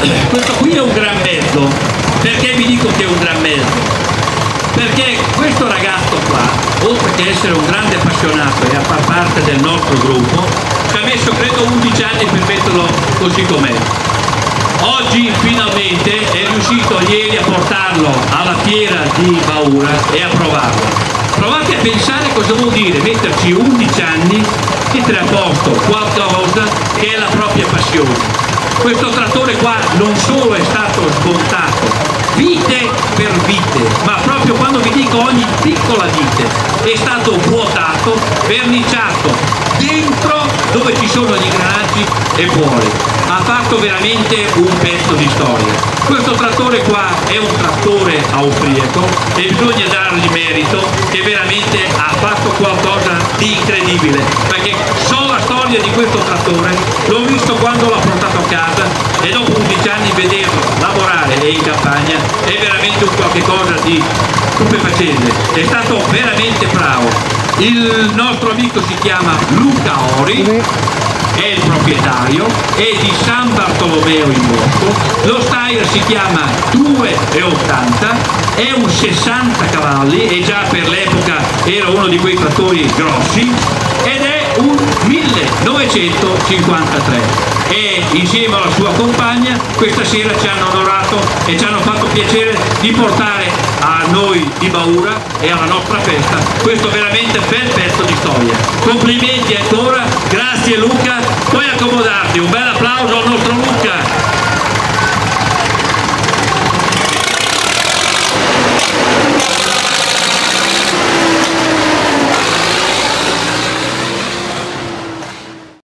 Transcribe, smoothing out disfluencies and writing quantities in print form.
questo qui è un gran mezzo. Perché vi dico che è un gran mezzo? Perché questo ragazzo qua, oltre che essere un grande appassionato e a far parte del nostro gruppo, ci ha messo credo 11 anni per metterlo così com'è. Oggi finalmente è riuscito ieri a portarlo alla fiera di Baura e a provarlo. Provate a pensare cosa vuol dire metterci 11 anni, mettere a posto qualcosa che è la propria passione. Questo trattore qua non solo è stato smontato vite per vite, ma proprio quando vi dico ogni piccola vite, è stato vuotato, verniciato dentro dove ci sono gli ingranaggi e fuori. Ha fatto veramente un pezzo di storia. Questo trattore qua è un trattore austriaco e bisogna dargli merito che veramente ha fatto qualcosa di incredibile, perché so la storia di questo trattore, l'ho visto quando l'ho portato a casa e dopo 11 anni vederlo lavorare e in campagna è veramente un qualche cosa di stupefacente. È stato veramente bravo. Il nostro amico si chiama Luca Ori, è il proprietario, è di San Bartolomeo in Bosco, lo steyr si chiama 2,80, è un 60 cavalli e già per l'epoca era uno di quei trattori grossi ed è un 1953 e insieme alla sua compagna questa sera ci hanno onorato e ci hanno fatto piacere di portare a noi di Baura e alla nostra festa questo veramente bel pezzo di storia. Complimenti ancora, grazie Luca, puoi accomodarti, un bel